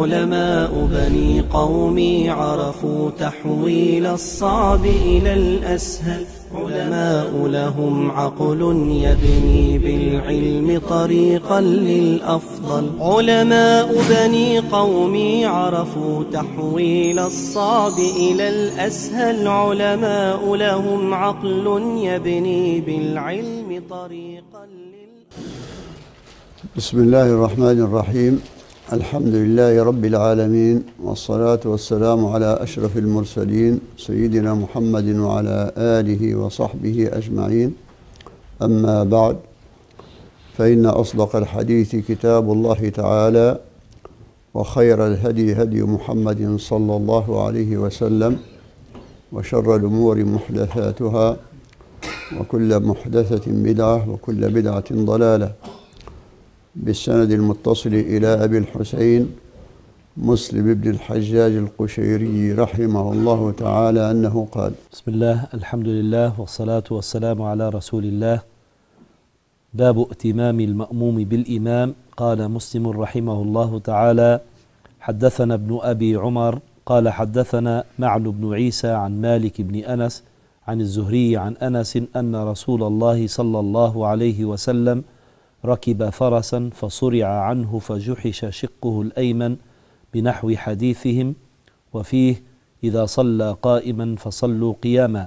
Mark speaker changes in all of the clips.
Speaker 1: علماء بني قومي عرفوا تحويل الصعب إلى الأسهل. علماء لهم عقل يبني بالعلم طريقا للأفضل. علماء بني قومي عرفوا تحويل الصعب إلى الأسهل. علماء لهم عقل يبني بالعلم طريقا
Speaker 2: بسم الله الرحمن الرحيم. الحمد لله رب العالمين، والصلاة والسلام على أشرف المرسلين سيدنا محمد وعلى آله وصحبه أجمعين. أما بعد، فإن أصدق الحديث كتاب الله تعالى، وخير الهدي هدي محمد صلى الله عليه وسلم، وشر الأمور محدثاتها، وكل محدثة بدعة، وكل بدعة ضلالة. بالسند المتصل إلى أبي الحسين مسلم بن الحجاج القشيري رحمه الله تعالى أنه قال:
Speaker 3: بسم الله، الحمد لله، والصلاة والسلام على رسول الله. باب ائتمام المأموم بالإمام. قال مسلم رحمه الله تعالى: حدثنا ابن أبي عمر قال حدثنا معن بن عيسى عن مالك بن أنس عن الزهري عن أنس أن رسول الله صلى الله عليه وسلم ركب فرسا فصرع عنه فجحش شقه الأيمن بنحو حديثهم، وفيه: إذا صلى قائما فصلوا قياما.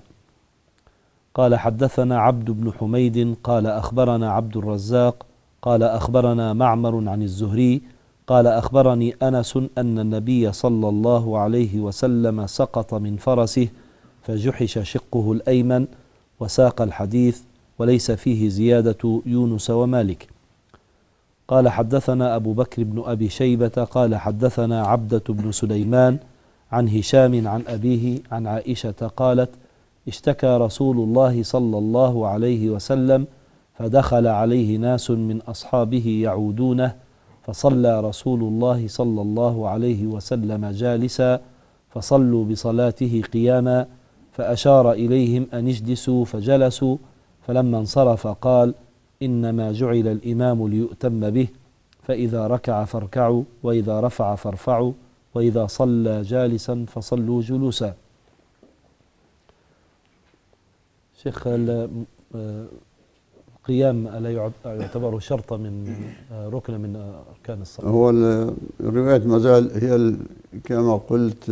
Speaker 3: قال حدثنا عبد بن حميد قال أخبرنا عبد الرزاق قال أخبرنا معمر عن الزهري قال أخبرني أنس أن النبي صلى الله عليه وسلم سقط من فرسه فجحش شقه الأيمن، وساق الحديث وليس فيه زيادة يونس ومالك. قال حدثنا أبو بكر بن أبي شيبة قال حدثنا عبدة بن سليمان عن هشام عن أبيه عن عائشة قالت: اشتكى رسول الله صلى الله عليه وسلم فدخل عليه ناس من أصحابه يعودونه، فصلى رسول الله صلى الله عليه وسلم جالسا، فصلوا بصلاته قياما، فأشار إليهم أن اجلسوا فجلسوا، فلما انصرف قال: إنما جعل الإمام ليؤتم به، فإذا ركع فاركعوا، وإذا رفع فارفعوا، وإذا صلى جالسا فصلوا جلوسا. شيخ، القيام ألا يعتبر شرطا من ركن من أركان الصلاة؟
Speaker 2: هو الروايات ما زال هي كما قلت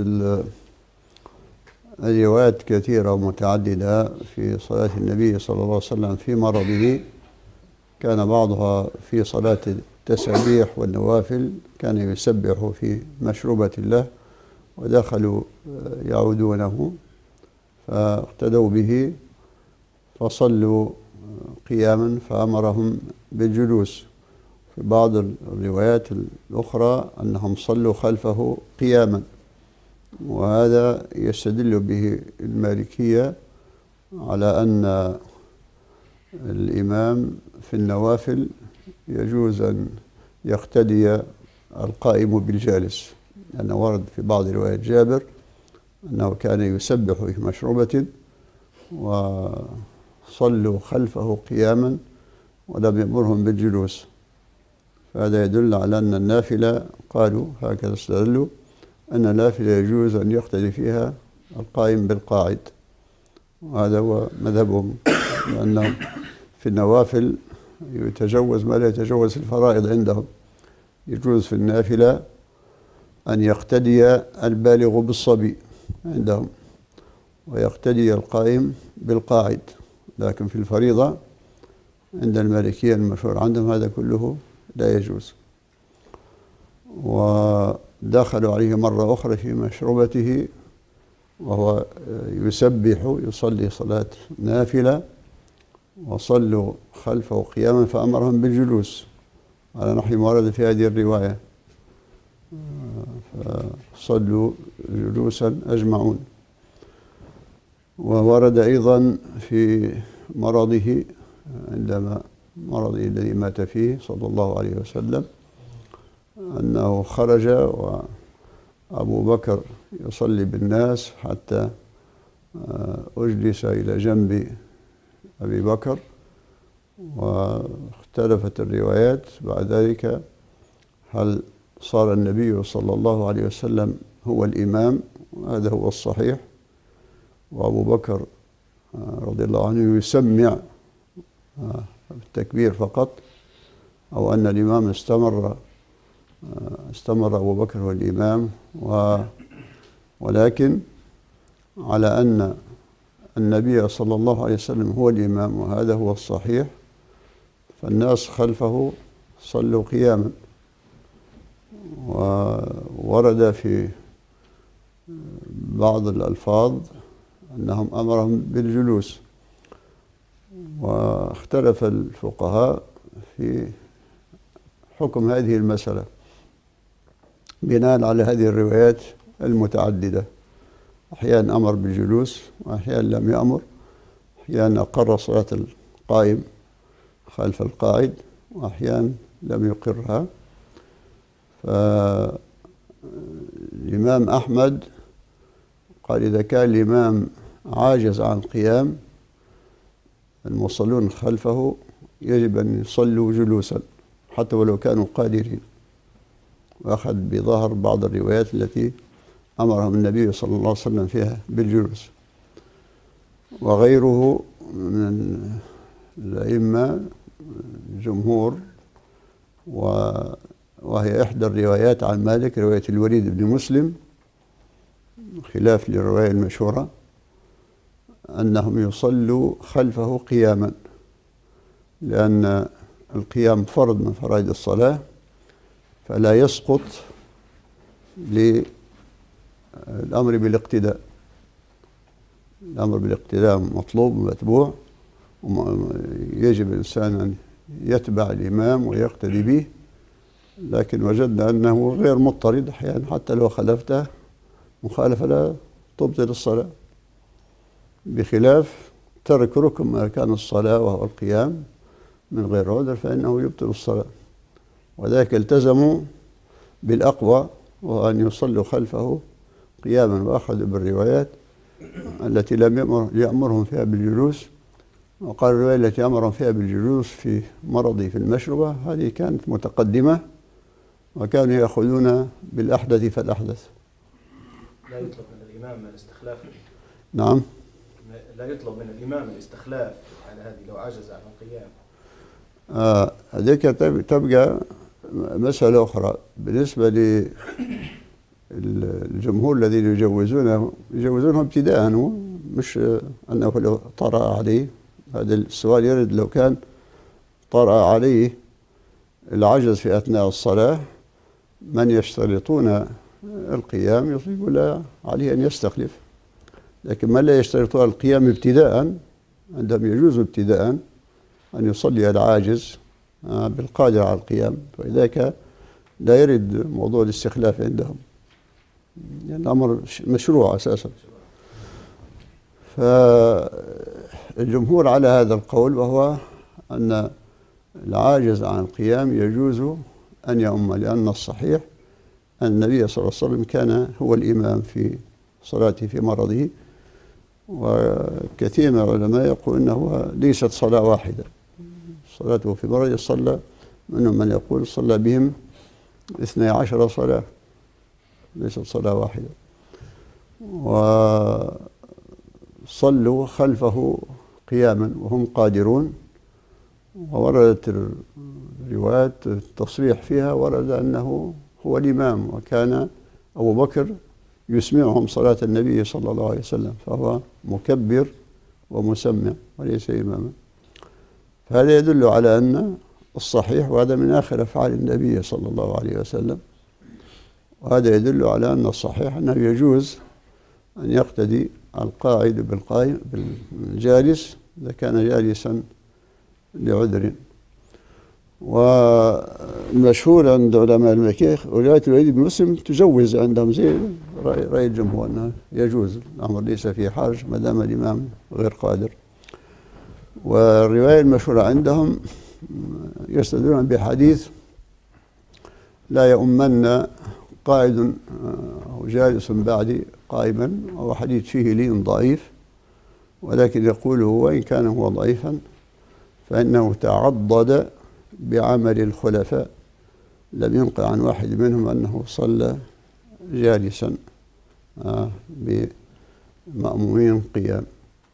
Speaker 2: الروايات كثيرة ومتعددة في صلاة النبي صلى الله عليه وسلم في مرضه. كان بعضها في صلاة التسابيح والنوافل، كان يسبح في مشروبة الله، ودخلوا يعودونه فاقتدوا به فصلوا قياما فأمرهم بالجلوس. في بعض الروايات الأخرى أنهم صلوا خلفه قياما، وهذا يستدل به المالكية على أن الإمام في النوافل يجوز أن يقتدي القائم بالجالس، لأنه ورد في بعض روايات جابر أنه كان يسبح في مشروبة وصلوا خلفه قياما ولم يأمرهم بالجلوس. فهذا يدل على أن النافلة، قالوا هكذا استدلوا، أن النافلة يجوز أن يقتدي فيها القائم بالقاعد، وهذا هو مذهبهم، لأنه في النوافل يتجوز ما لا يتجوز الفرائض عندهم. يجوز في النافلة أن يقتدي البالغ بالصبي عندهم، ويقتدي القائم بالقاعد، لكن في الفريضة عند المالكية المشهور عندهم هذا كله لا يجوز. ودخلوا عليه مرة أخرى في مشروبته وهو يسبح يصلي صلاة نافلة، وصلوا خلفه قياما فأمرهم بالجلوس على نحو ما ورد في هذه الرواية، فصلوا جلوسا أجمعون. وورد أيضا في مرضه، عندما مرضه الذي مات فيه صلى الله عليه وسلم، أنه خرج وأبو بكر يصلي بالناس حتى أجلس إلى جنب أبي بكر، واختلفت الروايات بعد ذلك هل صار النبي صلى الله عليه وسلم هو الإمام، وهذا هو الصحيح، وأبو بكر رضي الله عنه يسمع التكبير فقط، أو أن الإمام استمر أبو بكر هو الإمام، ولكن على أن النبي صلى الله عليه وسلم هو الإمام وهذا هو الصحيح، فالناس خلفه صلوا قياما. وورد في بعض الألفاظ أنهم أمرهم بالجلوس، واختلف الفقهاء في حكم هذه المسألة بناء على هذه الروايات المتعددة. أحيانا أمر بالجلوس وأحيانا لم يأمر، أحيانا أقر صلاة القائم خلف القاعد وأحيانا لم يقرها. فالإمام أحمد قال إذا كان الإمام عاجز عن قيام المصلون خلفه يجب أن يصلوا جلوسا حتى ولو كانوا قادرين، وأخذ بظهر بعض الروايات التي أمرهم النبي صلى الله عليه وسلم فيها بالجلوس. وغيره من الأئمة جمهور، وهي إحدى الروايات عن مالك، رواية الوليد بن مسلم، خلاف للرواية المشهورة أنهم يصلوا خلفه قياما، لأن القيام فرض من فرائض الصلاة، فلا يسقط للأمر بالاقتداء. الأمر بالاقتداء مطلوب ومتبوع، يجب الإنسان أن يتبع الإمام ويقتدي به، لكن وجدنا أنه غير مضطرد أحيانا، حتى لو خالفته مخالفة لا تبطل الصلاة، بخلاف ترك ركن من أركان الصلاة وهو القيام من غير عذر فإنه يبطل الصلاة. وذلك التزموا بالأقوى وهو أن يصلوا خلفه قياما، وأخذوا بالروايات التي لم يأمرهم فيها بالجلوس، وقال الرواية التي أمرهم فيها بالجلوس في مرضي في المشربة هذه كانت متقدمة، وكانوا يأخذون بالأحدث فالأحدث.
Speaker 4: لا يطلب من الإمام الاستخلاف.
Speaker 2: نعم،
Speaker 4: لا يطلب من الإمام الاستخلاف على هذه لو عجز عن القيام.
Speaker 2: هذيك تبقى مسألة أخرى. بالنسبة للجمهور الذين يجوزونه ابتداء، مش أنه لو طرأ عليه. هذا السؤال يرد لو كان طرأ عليه العجز في أثناء الصلاة، من يشترطون القيام يقول عليه أن يستخلف، لكن من لا يشترطون القيام ابتداء عندهم يجوز ابتداء أن يصلي العاجز بالقادر على القيام، فلذلك لا يرد موضوع الاستخلاف عندهم، يعني الأمر مشروع أساسا. فالجمهور على هذا القول، وهو أن العاجز عن القيام يجوز أن يؤم، لأن الصحيح أن النبي صلى الله عليه وسلم كان هو الإمام في صلاته في مرضه. وكثير من العلماء يقول أنه ليست صلاة واحدة، صلاته في مرضه صلى، منهم من يقول صلى بهم 12 صلاة، ليست صلاة واحدة. وصلوا خلفه قياما وهم قادرون، ووردت الروايات التصريح فيها، ورد أنه هو الإمام، وكان أبو بكر يسمعهم صلاة النبي صلى الله عليه وسلم، فهو مكبر ومسمع وليس إماما. فهذا يدل على أن الصحيح، وهذا من آخر أفعال النبي صلى الله عليه وسلم، وهذا يدل على أن الصحيح أنه يجوز أن يقتدي القاعد بالقائم بالجالس إذا كان جالسا لعذر. والمشهور عند علماء المالكية رواية الوليد بن مسلم تجوز عندهم، زي رأي الجمهور أنه يجوز، الأمر ليس فيه حرج ما دام الإمام غير قادر. والرواية المشهورة عندهم يستدلون بحديث لا يؤمن قائد أو جالس بعدي قائما، وهو حديث فيه لين ضعيف، ولكن يقوله وإن كان هو ضعيفا فإنه تعضد بعمل الخلفاء لم ينقل عن واحد منهم أنه صلى جالسا بمأمومين قيام،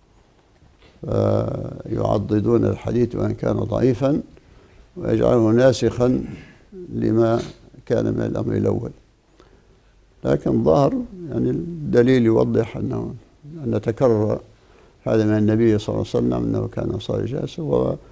Speaker 2: فيعضدون الحديث وإن كان ضعيفا ويجعله ناسخا لما كان من الأمر الأول. لكن ظهر يعني الدليل يوضح أن تكرر هذا من النبي صلى الله عليه وسلم أنه كان صلى جالسا،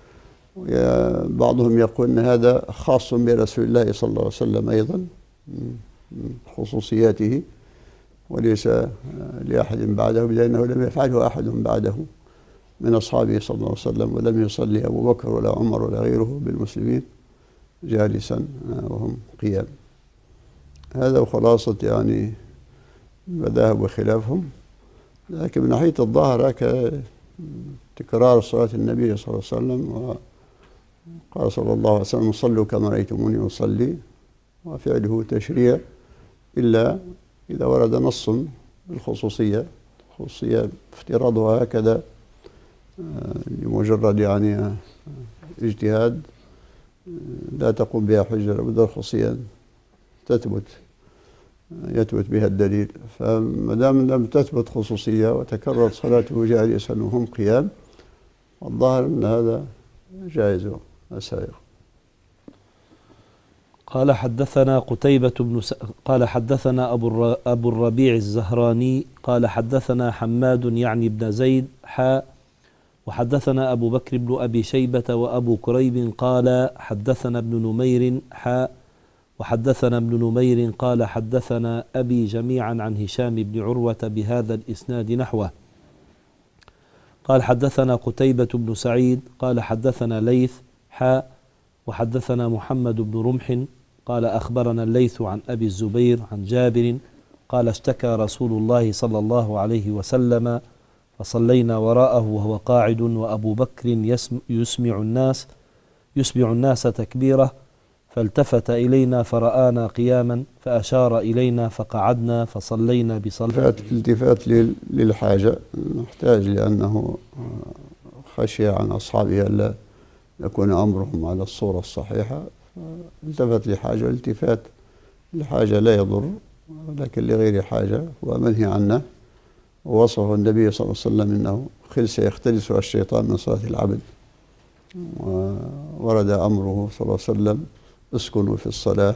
Speaker 2: وبعضهم يقول أن هذا خاص برسول الله صلى الله عليه وسلم أيضا من خصوصياته وليس لأحد بعده، لأنه لم يفعله أحد بعده من أصحابه صلى الله عليه وسلم، ولم يصلي أبو بكر ولا عمر ولا غيره بالمسلمين جالسا وهم قيام. هذا وخلاصة يعني مذاهب وخلافهم. لكن من ناحية الظاهر تكرار صلاة النبي صلى الله عليه وسلم، وقال صلى الله عليه وسلم صلوا كما رأيتموني أصلي، وفعله تشريع إلا إذا ورد نص بالخصوصية، خصوصية افتراضها هكذا لمجرد يعني اجتهاد لا تقوم بها حجة، لابد الخصوصية يثبت بها الدليل. فما دام لم تثبت خصوصية وتكررت صلاته جالسا وهم قيام، الظاهر أن هذا جائز وسائغ.
Speaker 3: قال حدثنا قتيبة قال حدثنا أبو الربيع الزهراني قال حدثنا حماد يعني بن زيد وحدثنا أبو بكر بن أبي شيبة وأبو كريب قال حدثنا ابن نمير وحدثنا ابن نمير قال حدثنا أبي جميعا عن هشام بن عروة بهذا الإسناد نحوه. قال حدثنا قتيبة بن سعيد قال حدثنا ليث وحدثنا محمد بن رمح قال أخبرنا الليث عن أبي الزبير عن جابر قال اشتكى رسول الله صلى الله عليه وسلم فصلينا وراءه وهو قاعد وأبو بكر يسمع الناس تكبيره، فالتفت إلينا فرآنا قياما فأشار إلينا فقعدنا فصلينا بصلاة.
Speaker 2: الالتفات للحاجة محتاج، لأنه خشي عن أصحابه ألا يكون أمرهم على الصورة الصحيحة، التفت لحاجة، والالتفات لحاجة لا يضر، لكن لغير حاجة ومنهي عنه. ووصفه النبي صلى الله عليه وسلم إنه خلس يختلسها الشيطان من صلاة العبد، وورد أمره صلى الله عليه وسلم اسكنوا في الصلاة.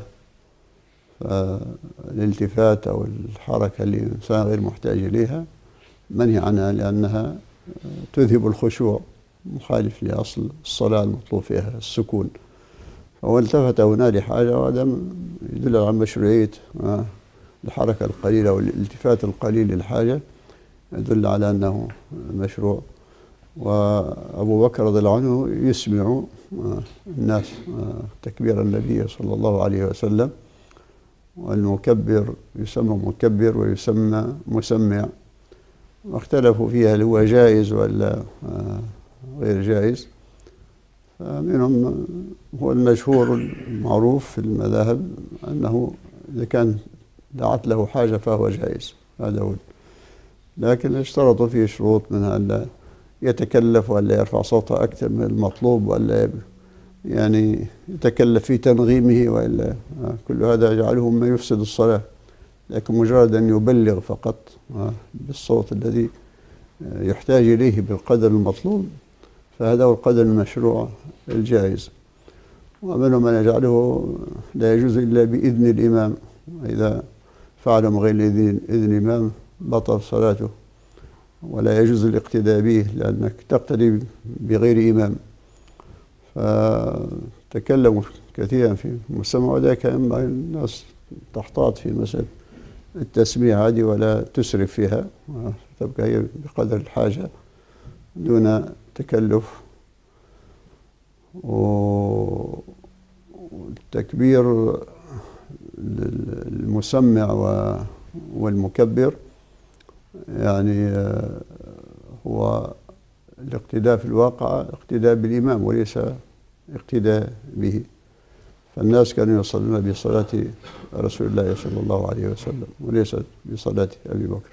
Speaker 2: فالالتفات أو الحركة اللي الإنسان غير محتاج إليها منهي عنها، لأنها تذهب الخشوع، مخالف لأصل الصلاة المطلوب فيها السكون. فهو التفت هنا لحاجة، وهذا يدل على مشروعية الحركة القليلة والالتفات القليل للحاجة، يدل على أنه مشروع. وأبو بكر رضي الله عنه يسمع الناس تكبير النبي صلى الله عليه وسلم، والمكبر يسمى مكبر ويسمى مسمع، واختلفوا فيها هل هو جائز ولا غير جائز. فمنهم هو المشهور المعروف في المذاهب أنه إذا كان دعت له حاجة فهو جائز، هذا هو. لكن اشترطوا فيه شروط، منها ألا يتكلف ولا يرفع صوته أكثر من المطلوب، ولا يعني يتكلف في تنغيمه، وإلا كل هذا يجعله ما يفسد الصلاة. لكن مجرد أن يبلغ فقط بالصوت الذي يحتاج إليه بالقدر المطلوب، فهذا هو القدر المشروع الجائز. ومنهم من يجعله لا يجوز إلا بإذن الإمام، إذا فعل من غير إذن الإمام بطل صلاته، ولا يجوز الاقتداء به لأنك تقتدي بغير إمام. فتكلموا كثيرا في المسمى، وذاك ينبغي الناس تحتاط في مسألة التسميع هذه ولا تسرف فيها، تبقى هي بقدر الحاجة دون تكلف. والتكبير المسمع والمكبر يعني هو الاقتداء في الواقع، اقتداء بالإمام وليس اقتداء به. فالناس كانوا يصلون بصلاة رسول الله صلى الله عليه وسلم وليس بصلاة أبي بكر.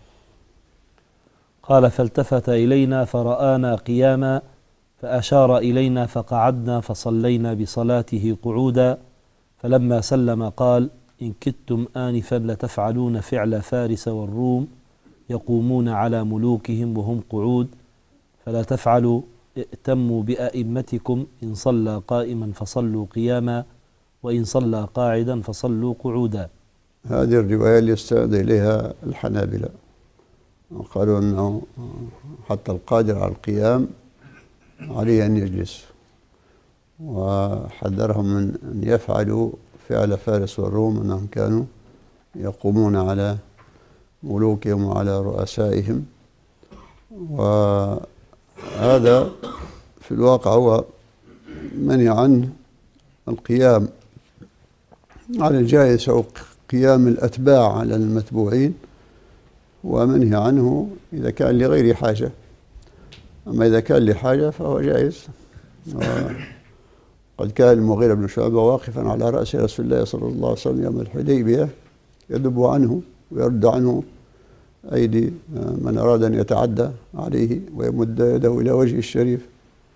Speaker 3: قال فالتفت إلينا فرآنا قياما فأشار إلينا فقعدنا فصلينا بصلاته قعودا، فلما سلم قال: إن كدتم آنفا لتفعلون فعل فارس والروم يقومون على ملوكهم وهم قعود، فلا تفعلوا، ائتموا بأئمتكم، إن صلى قائما فصلوا قياما، وإن صلى قاعدا فصلوا قعودا.
Speaker 2: هذه الرواية اللي استند إليها الحنابلة، وقالوا أنه حتى القادر على القيام عليه أن يجلس، وحذرهم من أن يفعلوا فعل فارس والروم، أنهم كانوا يقومون على ملوكهم وعلى رؤسائهم. وهذا في الواقع هو منهي عنه القيام على الجائز أو قيام الأتباع على المتبوعين، ومنهي عنه إذا كان لغير حاجة. أما إذا كان لحاجة فهو جائز. قد كان المغيرة بن شعبة واقفا على رأس رسول الله صلى الله عليه وسلم يوم الحديبية يدب عنه ويرد عنه أيدي من أراد أن يتعدى عليه، ويمد يده إلى وجه الشريف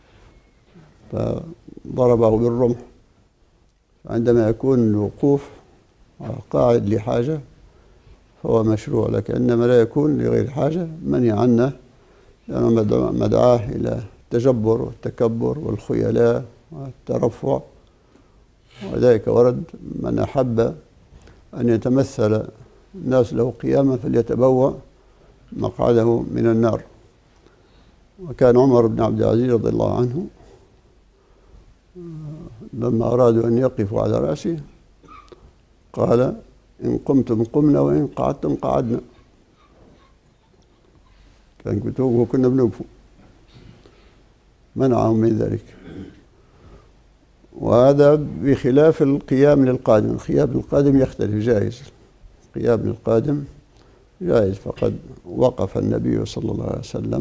Speaker 2: فضربه بالرمح. عندما يكون الوقوف قاعد لحاجة فهو مشروع، لكن عندما لا يكون لغير حاجة منهي عنه، لأنه مدعاه إلى التجبر والتكبر والخيلاء والترفع. وذلك ورد: من أحب أن يتمثل الناس له قياما فليتبوأ مقعده من النار. وكان عمر بن عبد العزيز رضي الله عنه لما أرادوا أن يقفوا على رأسه قال: إن قمتم قمنا وإن قعدتم قعدنا. كان كتوبه كنا بنوقفوا، منعهم من ذلك. وهذا بخلاف القيام للقادم. القيام للقادم يختلف، جائز. القيام للقادم جائز، فقد وقف النبي صلى الله عليه وسلم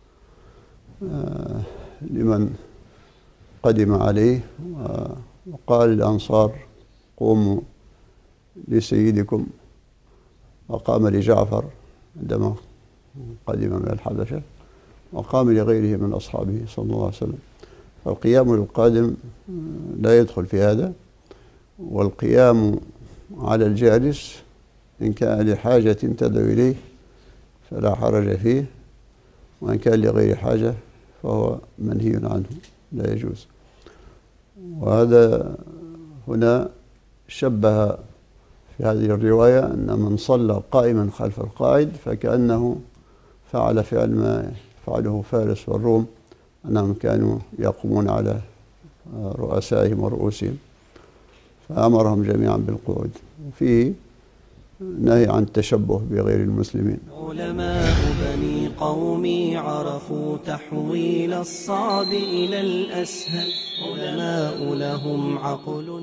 Speaker 2: لمن قدم عليه وقال للأنصار: قوموا لسيدكم، وقام لجعفر عندما قدم من الحبشة، وقام لغيره من أصحابه صلى الله عليه وسلم. فالقيام للقادم لا يدخل في هذا، والقيام على الجالس إن كان لحاجة تدعو إليه فلا حرج فيه، وإن كان لغير حاجة فهو منهي عنه، لا يجوز. وهذا هنا شبه في هذه الرواية أن من صلى قائما خلف القائد فكأنه فعل فعل ما فعله فارس والروم، أنهم كانوا يقومون على رؤسائهم ورؤوسهم، فأمرهم جميعا بالقعود. وفيه نهي عن التشبه بغير المسلمين.
Speaker 1: علماء بني قومي عرفوا تحويل الصعب إلى الأسهل، علماء لهم عقل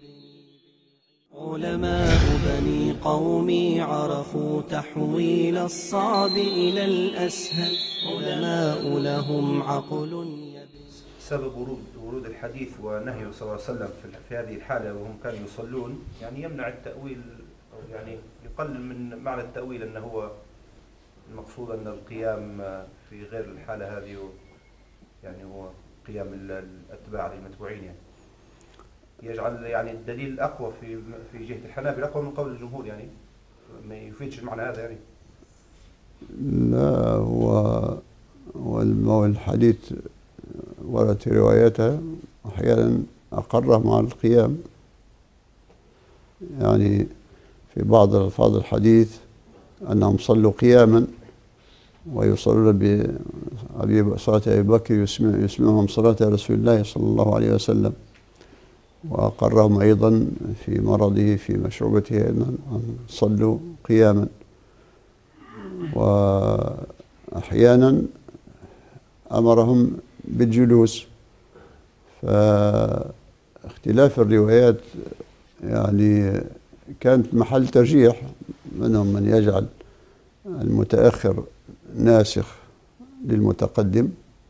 Speaker 1: علماء بني قومي عرفوا تحويل الصعب إلى الأسهل، علماء لهم عقل
Speaker 4: سبب ورود الحديث ونهيه صلى الله عليه وسلم في هذه الحالة وهم كانوا يصلون، يعني يمنع التأويل، أو يعني يقلل من معنى التأويل أنه هو المقصود أن القيام في غير الحالة هذه يعني هو قيام الأتباع للمتبوعين، يعني يجعل يعني الدليل الأقوى في جهة الحنابلة أقوى من قول الجمهور، يعني ما يفيدش المعنى هذا. يعني
Speaker 2: لا، هو الحديث ورد في روايته أحيانا أقره مع القيام، يعني في بعض ألفاظ الحديث أنهم صلوا قياما ويصلون بصلاة أبي بكر يسمعهم صلاة رسول الله صلى الله عليه وسلم، وأقرهم أيضا في مرضه في مشروبته أن صلوا قياما. وأحيانا أمرهم بالجلوس، فاختلاف الروايات يعني كانت محل ترجيح، منهم من يجعل المتأخر ناسخ للمتقدم،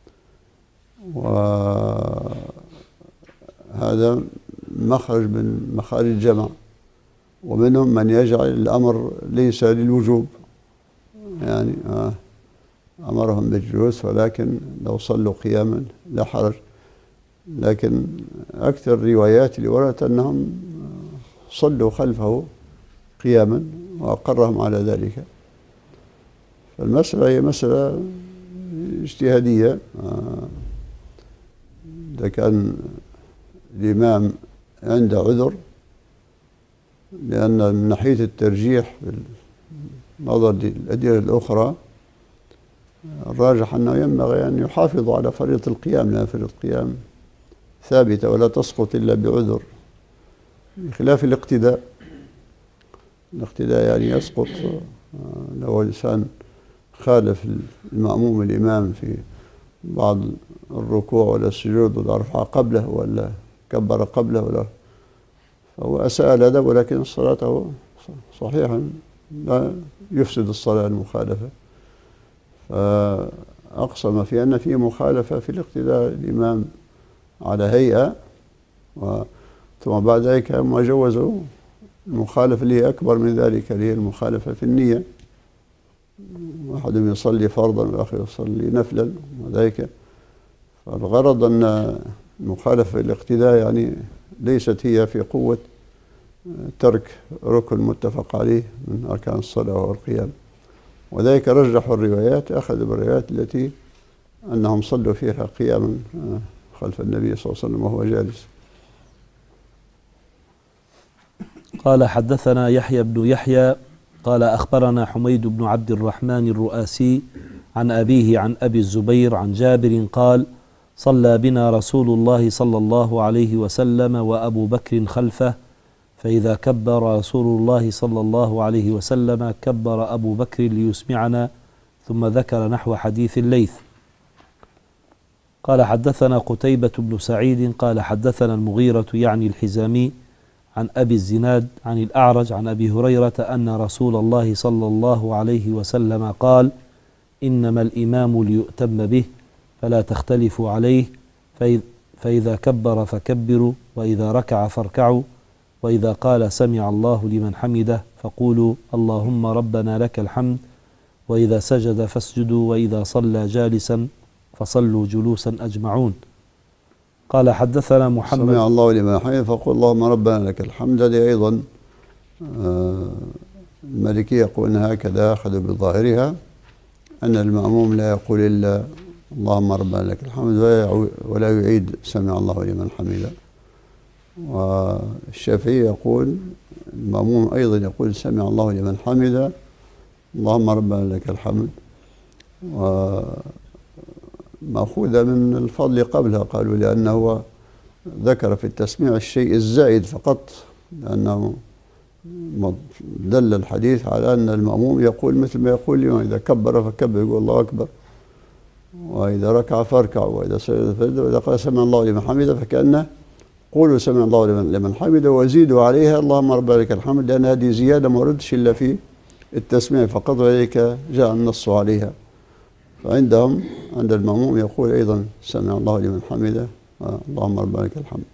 Speaker 2: وهذا مخرج من مخارج الجمع، ومنهم من يجعل الأمر ليس للوجوب، يعني أمرهم بالجلوس ولكن لو صلوا قياما لا حرج. لكن أكثر الروايات اللي وردت أنهم صلوا خلفه قياما وأقرهم على ذلك. فالمسألة هي مسألة اجتهادية. إذا كان الإمام عنده عذر، لأن من ناحية الترجيح بالنظر للأدلة الأخرى الراجح أنه ينبغي أن يحافظ على فريضة القيام، لأن فريضة القيام ثابتة ولا تسقط إلا بعذر، بخلاف الاقتداء. الاقتداء يعني يسقط لو الإنسان خالف المأموم الإمام في بعض الركوع ولا السجود ولا رفع قبله ولا كبر قبله ولا، فهو أساء الأدب، ولكن صلاته صحيحا لا يفسد الصلاة المخالفة. فأقسم في أن فيه مخالفة في الاقتداء الإمام على هيئة، ثم بعد ذلك هم جوزوا المخالفة اللي هي أكبر من ذلك، اللي هي المخالفة في النية. واحد يصلي فرضا والآخر يصلي نفلا وذلك. فالغرض أن المخالفة في الاقتداء يعني ليست هي في قوة ترك ركن متفق عليه من أركان الصلاة وهو القيام. وذلك رجحوا الروايات، أخذوا بالروايات التي أنهم صلوا فيها قياما خلف النبي صلى الله عليه وسلم وهو جالس.
Speaker 3: قال حدثنا يحيى بن يحيى قال أخبرنا حميد بن عبد الرحمن الرؤاسي عن أبيه عن أبي الزبير عن جابر قال صلى بنا رسول الله صلى الله عليه وسلم وأبو بكر خلفه، فإذا كبر رسول الله صلى الله عليه وسلم كبر أبو بكر ليسمعنا، ثم ذكر نحو حديث الليث. قال حدثنا قتيبة بن سعيد قال حدثنا المغيرة يعني الحزامي عن أبي الزناد عن الأعرج عن أبي هريرة أن رسول الله صلى الله عليه وسلم قال إنما الإمام ليؤتم به فلا تختلفوا عليه، فإذا كبر فكبروا، وإذا ركع فاركعوا، وإذا قال سمع الله لمن حمده فقولوا اللهم ربنا لك الحمد، وإذا سجد فاسجدوا، وإذا صلى جالسا فصلوا جلوسا أجمعون. قال حدثنا محمد
Speaker 2: سمع الله لمن حمده فقل اللهم ربنا لك الحمد. هذه أيضا المالكية يقول هكذا أخذوا بظاهرها أن المأموم لا يقول إلا اللهم ربنا لك الحمد ولا يعيد سمع الله لمن حمده. والشافعي يقول المأموم أيضا يقول سمع الله لمن حمده اللهم ربنا لك الحمد، ومأخوذة من الفضل قبلها. قالوا لأنه ذكر في التسميع الشيء الزائد فقط، لأنه دل الحديث على أن المأموم يقول مثل ما يقول اليوم، إذا كبر فكبر يقول الله أكبر، وإذا ركع فاركع، وإذا سجد فسجد، وإذا قال سمع الله لمن حمده فكأنه قولوا سمع الله لمن حمده وزيدوا عليها اللهم ربنا لك الحمد، لأن هذه زيادة ما وردتش إلا في التسميع فقط، وذلك جاء النص عليها. فعندهم عند المأموم يقول أيضا سمع الله لمن حمده اللهم ربنا لك الحمد.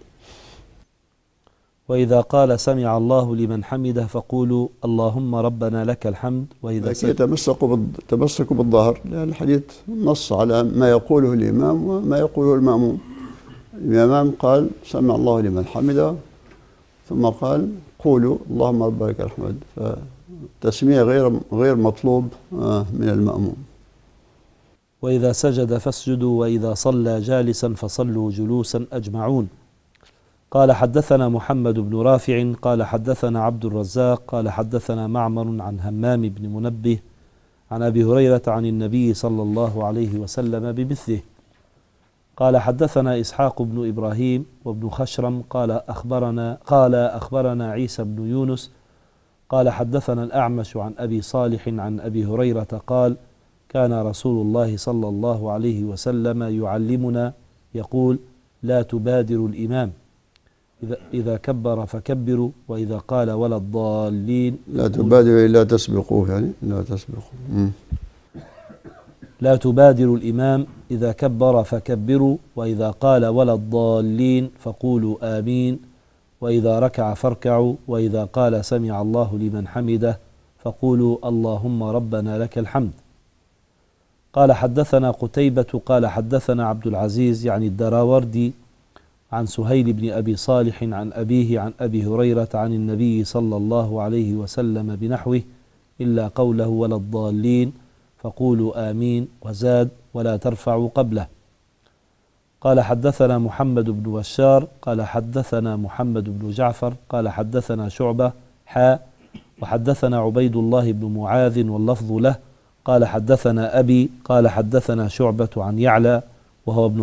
Speaker 3: وإذا قال سمع الله لمن حمده فقولوا اللهم ربنا لك الحمد، وإذا
Speaker 2: تمسكوا بالظاهر، لأن الحديث نص على ما يقوله الإمام وما يقوله المأموم. الإمام قال سمع الله لمن حمده، ثم قال قولوا اللهم ربنا لك الحمد، فالتسميع غير مطلوب من المأموم.
Speaker 3: وإذا سجد فاسجدوا، وإذا صلى جالسا فصلوا جلوسا أجمعون. قال حدثنا محمد بن رافع قال حدثنا عبد الرزاق قال حدثنا معمر عن همام بن منبه عن أبي هريرة عن النبي صلى الله عليه وسلم بمثله. قال حدثنا إسحاق بن إبراهيم وابن خشرم قال أخبرنا عيسى بن يونس قال حدثنا الأعمش عن أبي صالح عن أبي هريرة قال كان رسول الله صلى الله عليه وسلم يعلمنا يقول لا تبادروا الإمام، إذا كبر فكبروا، وإذا قال ولا الضالين
Speaker 2: لا تبادروا إلا تسبقوه، يعني لا تسبقوا.
Speaker 3: لا تبادروا الإمام إذا كبر فكبروا، وإذا قال ولا الضالين فقولوا آمين، وإذا ركع فاركعوا، وإذا قال سمع الله لمن حمده فقولوا اللهم ربنا لك الحمد. قال حدثنا قتيبة قال حدثنا عبد العزيز يعني الدراوردي عن سهيل بن أبي صالح عن أبيه عن أبي هريرة عن النبي صلى الله عليه وسلم بنحوه إلا قوله ولا الضالين فقولوا آمين، وزاد ولا ترفعوا قبله. قال حدثنا محمد بن بشار قال حدثنا محمد بن جعفر قال حدثنا شعبة وحدثنا عبيد الله بن معاذ واللفظ له قال حدثنا أبي قال حدثنا شعبة عن يعلى وهو ابن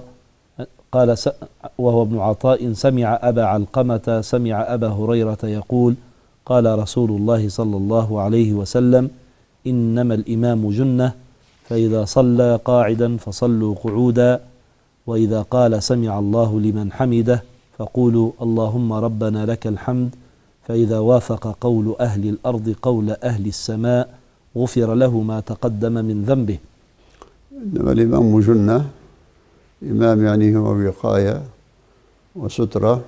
Speaker 3: عطاء سمع أبا علقمة سمع أبا هريرة يقول قال رسول الله صلى الله عليه وسلم إنما الإمام جنة، فإذا صلى قاعدا فصلوا قعودا، وإذا قال سمع الله لمن حمده فقولوا اللهم ربنا لك الحمد، فإذا وافق قول أهل الأرض قول أهل السماء غفر له ما تقدم من ذنبه.
Speaker 2: إنما الإمام جنة، إمام يعني هو وقاية وسترة،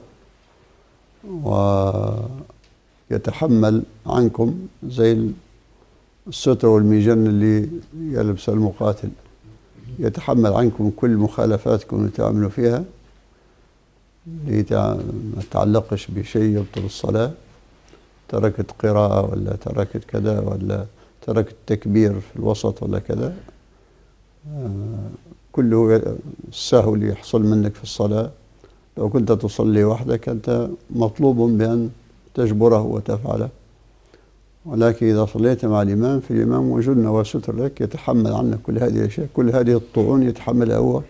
Speaker 2: ويتحمل عنكم زي السترة والميجن اللي يلبس المقاتل، يتحمل عنكم كل مخالفاتكم تعملوا فيها، ما تعلقش بشيء يبطل الصلاة، تركت قراءة ولا تركت كذا ولا تركت تكبير في الوسط ولا كذا، كله السهو اللي يحصل منك في الصلاة لو كنت تصلي وحدك أنت مطلوب بأن تجبره وتفعله، ولكن إذا صليت مع الإمام فالإمام وجنة وستر لك، يتحمل عنك كل هذه الأشياء، كل هذه الطعون يتحملها هو،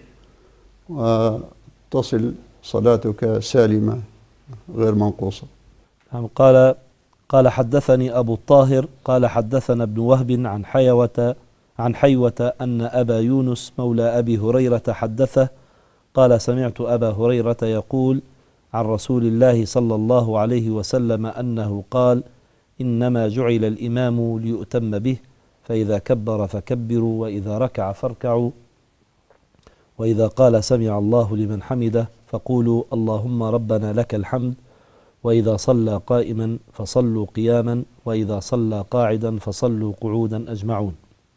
Speaker 2: وتصل صلاتك سالمة غير منقوصة.
Speaker 3: قال حدثني أبو الطاهر قال حدثنا ابن وهب عن حيوة أن أبا يونس مولى أبي هريرة حدثه قال سمعت أبا هريرة يقول عن رسول الله صلى الله عليه وسلم أنه قال إنما جعل الإمام ليؤتم به، فإذا كبر فكبروا، وإذا ركع فاركعوا، وإذا قال سمع الله لمن حمده فقولوا اللهم ربنا لك الحمد، وإذا صلى قائما فصلوا قياما، وإذا صلى قاعدا فصلوا قعودا أجمعون.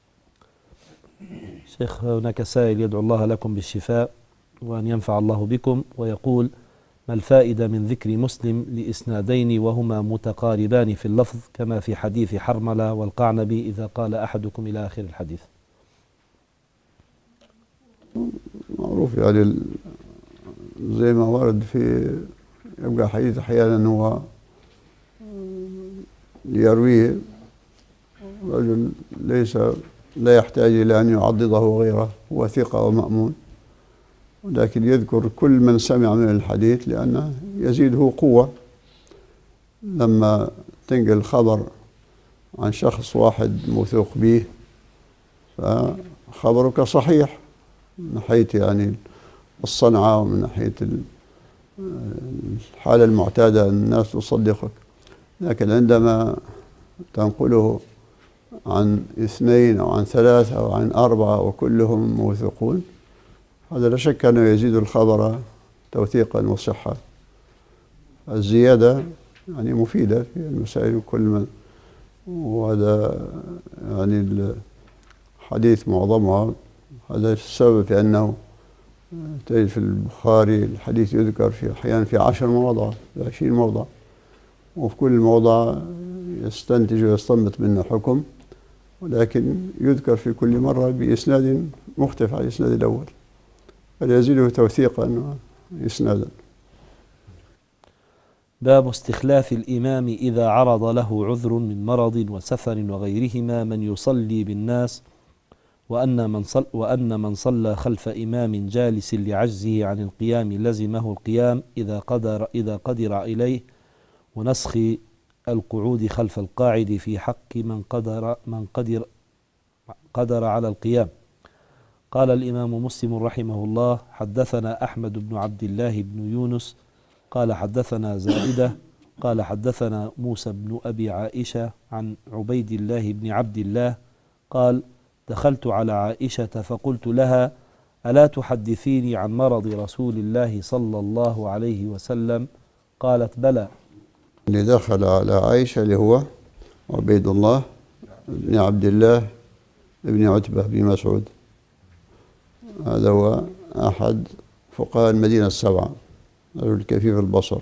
Speaker 3: شيخ، هناك سائل يدعو الله لكم بالشفاء وأن ينفع الله بكم، ويقول ما الفائدة من ذكر مسلم لإسنادين وهما متقاربان في اللفظ كما في حديث حرملة والقعنبي إذا قال أحدكم إلى آخر الحديث؟
Speaker 2: معروف يعني زي ما ورد في يبقى حديث أحيانا هو يرويه رجل لا يحتاج إلى أن يعضده غيره، هو ثقة ومأمون، ولكن يذكر كل من سمع من الحديث لأنه يزيده قوة. لما تنقل خبر عن شخص واحد موثوق به فخبرك صحيح من ناحية يعني الصنعة ومن ناحية الحالة المعتادة الناس تصدقك، لكن عندما تنقله عن 2 أو عن 3 أو عن 4 وكلهم موثوقون، هذا لا شك أنه يزيد الخبر توثيقا وصحة. الزيادة يعني مفيدة في المسائل كل من، وهذا يعني الحديث معظمها هذا السبب في أنه تجد في البخاري الحديث يذكر في أحيانا في 10 مواضع، في 20 موضع، وفي كل موضع يستنتج ويستنبط منه حكم، ولكن يذكر في كل مرة بإسناد مختلف عن الإسناد الأول، فيزيده توثيقا وإسنادا. باب
Speaker 3: استخلاف الإمام إذا عرض له عذر من مرض وسفر وغيرهما من يصلي بالناس، وأن من صلى خلف إمام جالس لعجزه عن القيام لزمه القيام إذا قدر إليه، ونسخ القعود خلف القاعد في حق من قدر على القيام. قال الإمام مسلم رحمه الله حدثنا أحمد بن عبد الله بن يونس قال حدثنا زائدة قال حدثنا موسى بن أبي عائشة عن عبيد الله بن عبد الله قال دخلت على عائشة فقلت لها ألا تحدثيني عن مرض رسول الله صلى الله عليه وسلم؟ قالت بلى.
Speaker 2: اللي دخل على عائشة اللي هو عبيد الله بن عبد الله بن عتبة بن مسعود، هذا هو أحد فقهاء المدينة 7، رجل كفيف البصر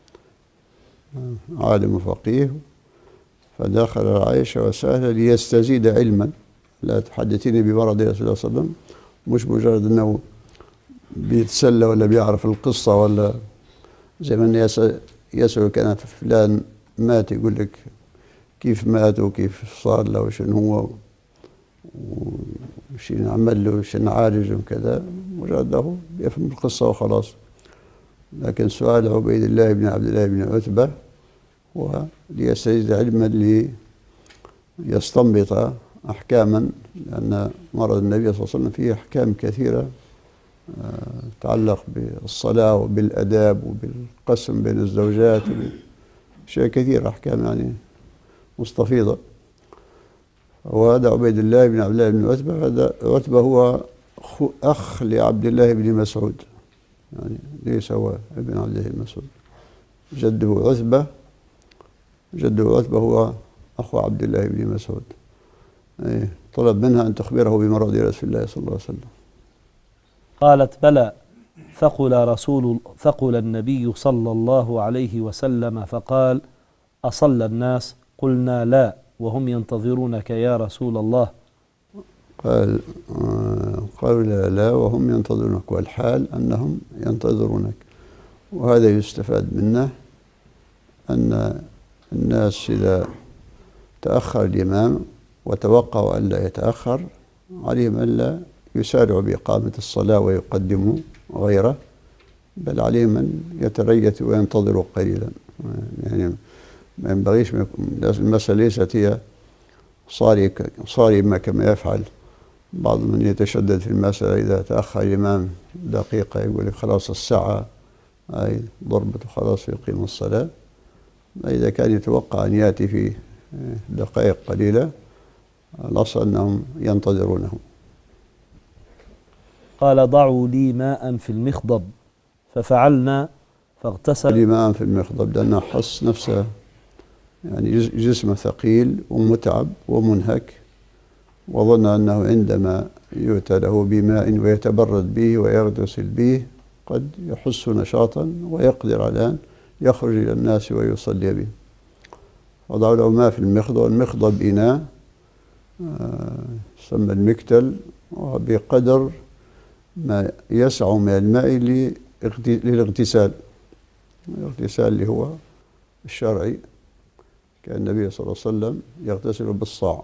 Speaker 2: عالم وفقيه، فدخل عائشة وسأل ليستزيد علما. لا تحدثيني بمرض رسول الله صلى الله عليه وسلم، مش مجرد أنه بيتسلى ولا بيعرف القصة، ولا زي ما الناس يسألوا كان فلان مات يقول لك كيف مات وكيف صار له وشن هو وش عمل له وش عالج وكذا، مجرد له يفهم القصة وخلاص. لكن سؤال عبيد الله بن عبد الله بن عتبة هو ليستزيد علما ليستنبط أحكاما، لأن مرض النبي صلى الله عليه وسلم فيه أحكام كثيرة تتعلق بالصلاة وبالأداب وبالقسم بين الزوجات شيء كثير، أحكام يعني مستفيضة. وهذا عبيد الله بن عبد الله بن عتبة، هذا عتبة هو أخ لعبد الله بن مسعود، يعني ليس هو ابن عبد الله بن مسعود. جده عتبة هو أخو عبد الله بن مسعود. طلب منها أن تخبره بمرض رسول الله صلى الله عليه وسلم.
Speaker 3: قالت بلى، ثقل النبي صلى الله عليه وسلم فقال أصلى الناس؟ قلنا لا وهم ينتظرونك يا رسول الله.
Speaker 2: قالوا لا وهم ينتظرونك، والحال أنهم ينتظرونك. وهذا يستفاد منه أن الناس إذا تأخر الإمام وتوقعوا أن لا يتأخر عليهم أن لا يسارعوا بإقامة الصلاة ويقدموا غيره، بل عليهم أن يتريثوا وينتظروا قليلا. يعني ما ينبغيش، المسألة ليست هي صارمة كما يفعل بعض من يتشدد في المسألة. إذا تأخر الإمام دقيقة يقول لك خلاص الساعة هاي ضربت وخلاص يقيم الصلاة. إذا كان يتوقع أن يأتي في دقائق قليلة الأصل أنهم ينتظرونه.
Speaker 3: قال ضعوا لي ماء في المخضب ففعلنا فاغتسل.
Speaker 2: لي ماء في المخضب لأنه حس نفسه يعني جسمه ثقيل ومتعب ومنهك، وظن أنه عندما يؤتى له بماء ويتبرد به ويغتسل به قد يحس نشاطا ويقدر على أن يخرج إلى الناس ويصلي به. وضعوا له ماء في المخضب. المخضب إناء يسمى المكتل، وبقدر ما يسع من الماء للاغتسال. الاغتسال اللي هو الشرعي، كان النبي صلى الله عليه وسلم يغتسل بالصاع.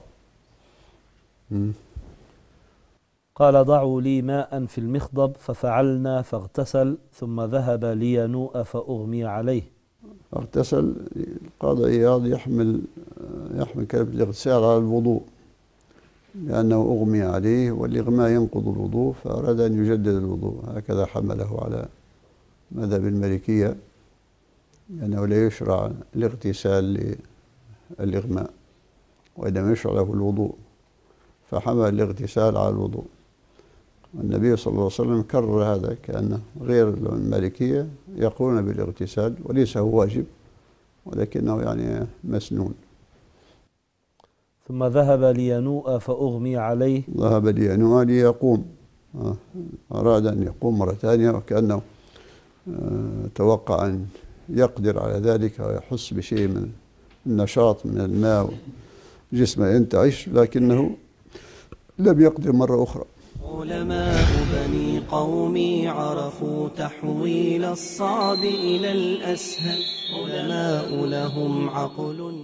Speaker 3: قال ضعوا لي ماء في المخضب ففعلنا فاغتسل ثم ذهب لينوء فأغمي عليه.
Speaker 2: اغتسل، القاضي عياض يحمل كلمة الاغتسال على الوضوء، لأنه أغمي عليه والإغماء ينقض الوضوء، فأراد أن يجدد الوضوء. هكذا حمله على مذهب المالكية، لأنه لا يشرع الاغتسال للإغماء، وإنما يشرع له الوضوء، فحمل الاغتسال على الوضوء. والنبي صلى الله عليه وسلم كرر هذا، كأنه غير المالكية يقولون بالاغتسال وليس هو واجب، ولكنه يعني مسنون.
Speaker 3: ثم ذهب لينوء فأغمي عليه.
Speaker 2: ذهب لينوء ليقوم، أراد أن يقوم مرة ثانية، وكأنه توقع أن يقدر على ذلك ويحس بشيء من النشاط من الماء جسمه ينتعش، لكنه لم يقدر مرة أخرى.
Speaker 1: علماء بني قومي عرفوا تحويل الصعب إلى الأسهل. علماء لهم عقل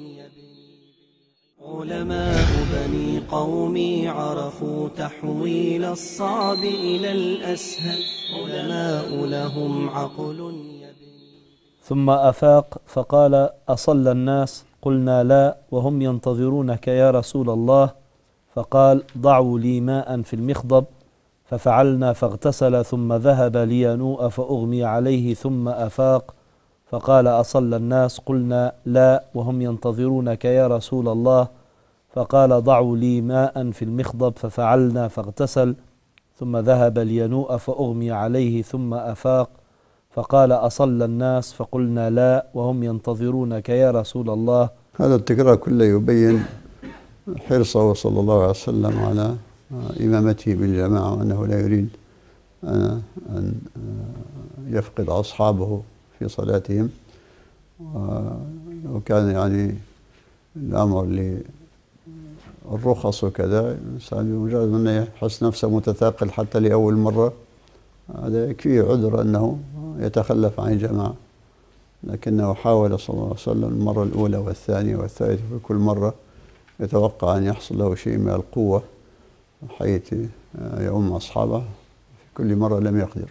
Speaker 1: علماء بني قومي عرفوا تحويل الصعب إلى الأسهل. علماء لهم عقل.
Speaker 3: ثم أفاق فقال أصلى الناس؟ قلنا لا وهم ينتظرونك يا رسول الله. فقال ضعوا لي ماء في المخضب ففعلنا فاغتسل ثم ذهب لينوء فأغمي عليه ثم أفاق فقال أصلى الناس؟ قلنا لا وهم ينتظرونك يا رسول الله. فقال ضعوا لي ماء في المخضب ففعلنا فاغتسل ثم ذهب لينوء فأغمي عليه ثم أفاق فقال أصلى الناس؟ فقلنا لا وهم ينتظرونك يا رسول الله.
Speaker 2: هذا التكرار كله يبين حرصه صلى الله عليه وسلم على إمامته بالجماعة، وأنه لا يريد أن يفقد أصحابه في صلاتهم. وكان يعني الأمر للرخص وكذا، الإنسان بمجرد أنه يحس نفسه متثاقل حتى لأول مرة هذا يكفيه عذر أنه يتخلف عن الجماعة، لكنه حاول صلى الله عليه وسلم المرة الأولى والثانية والثالثة، في كل مرة يتوقع أن يحصل له شيء من القوة حيث يؤم أصحابه، في كل مرة لم يقدر.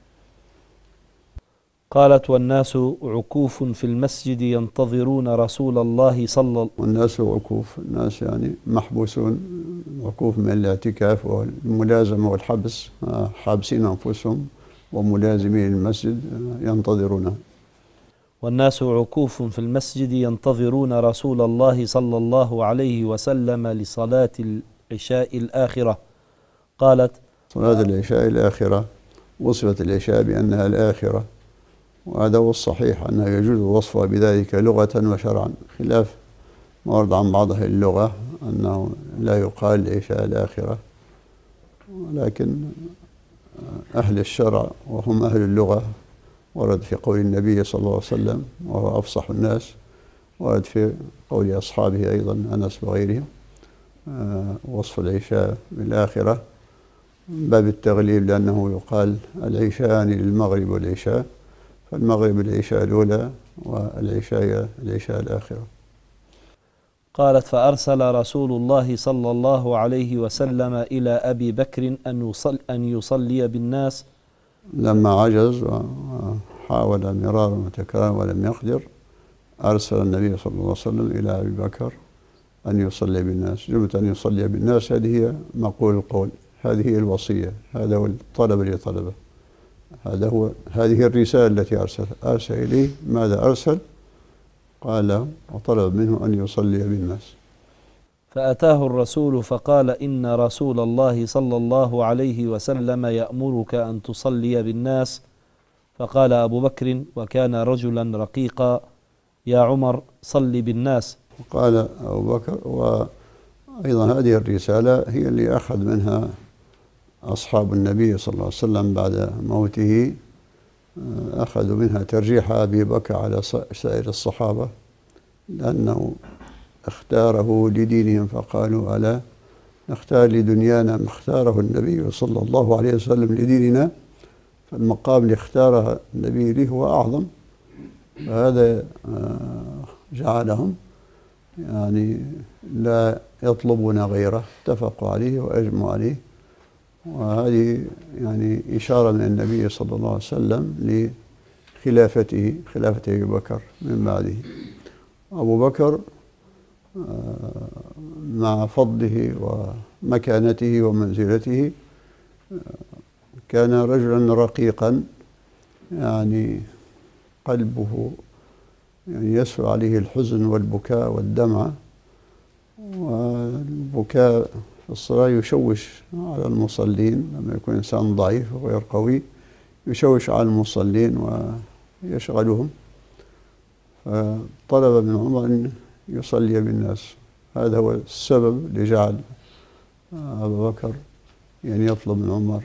Speaker 3: قالت: والناس عكوف في المسجد ينتظرون رسول الله صلى الله عليه وسلم.
Speaker 2: والناس عكوف، الناس يعني محبوسون، عكوف من الاعتكاف والملازمة والحبس، حابسين أنفسهم وملازمين المسجد ينتظرونه.
Speaker 3: والناس عكوف في المسجد ينتظرون رسول الله صلى الله عليه وسلم لصلاة العشاء الآخرة. قالت:
Speaker 2: صلاة العشاء الآخرة، وصفت العشاء بأنها الآخرة، وهذا هو الصحيح أنه يجوز وصفها بذلك لغة وشرعا، خلاف ما ورد عن بعض أهل اللغة أنه لا يقال العشاء الآخرة، ولكن أهل الشرع وهم أهل اللغة ورد في قول النبي صلى الله عليه وسلم وهو أفصح الناس، ورد في قول أصحابه أيضا أنس وغيرهم وصف العشاء بالآخرة من باب التغليب، لأنه يقال العشاءان للمغرب والعشاء، فالمغرب العشاء الأولى والعشاء الآخرة.
Speaker 3: قالت: فأرسل رسول الله صلى الله عليه وسلم إلى أبي بكر أن يصلي بالناس.
Speaker 2: لما عجز وحاول مرارا وتكرارا ولم يقدر، أرسل النبي صلى الله عليه وسلم إلى أبي بكر أن يصلي بالناس. جملة أن يصلي بالناس هذه هي مقول القول، هذه هي الوصية، هذا هو الطلب اللي طلبه، هذه الرسالة التي أرسل إليه. ماذا أرسل؟ قال وطلب منه أن يصلي بالناس.
Speaker 3: فأتاه الرسول فقال: إن رسول الله صلى الله عليه وسلم يأمرك أن تصلي بالناس. فقال أبو بكر وكان رجلا رقيقا: يا عمر صل بالناس.
Speaker 2: قال أبو بكر، وأيضا هذه الرسالة هي اللي أخذ منها أصحاب النبي صلى الله عليه وسلم بعد موته، أخذوا منها ترجيح أبي بكر على سائر الصحابة، لأنه اختاره لدينهم، فقالوا: ألا نختار لدنيانا ما اختاره النبي صلى الله عليه وسلم لديننا، فالمقام اللي اختاره النبي له هو أعظم، فهذا جعلهم يعني لا يطلبون غيره، اتفقوا عليه وأجمعوا عليه. وهذه يعني إشارة من النبي صلى الله عليه وسلم لخلافة أبي بكر من بعده. أبو بكر مع فضله ومكانته ومنزلته كان رجلا رقيقا، يعني قلبه يعني يسهل عليه الحزن والبكاء والدمع، والبكاء في الصلاة يشوش على المصلين، لما يكون إنسان ضعيف وغير قوي يشوش على المصلين ويشغلهم، فطلب من عمر أن يصلي بالناس. هذا هو السبب اللي جعل أبا بكر يعني يطلب من عمر،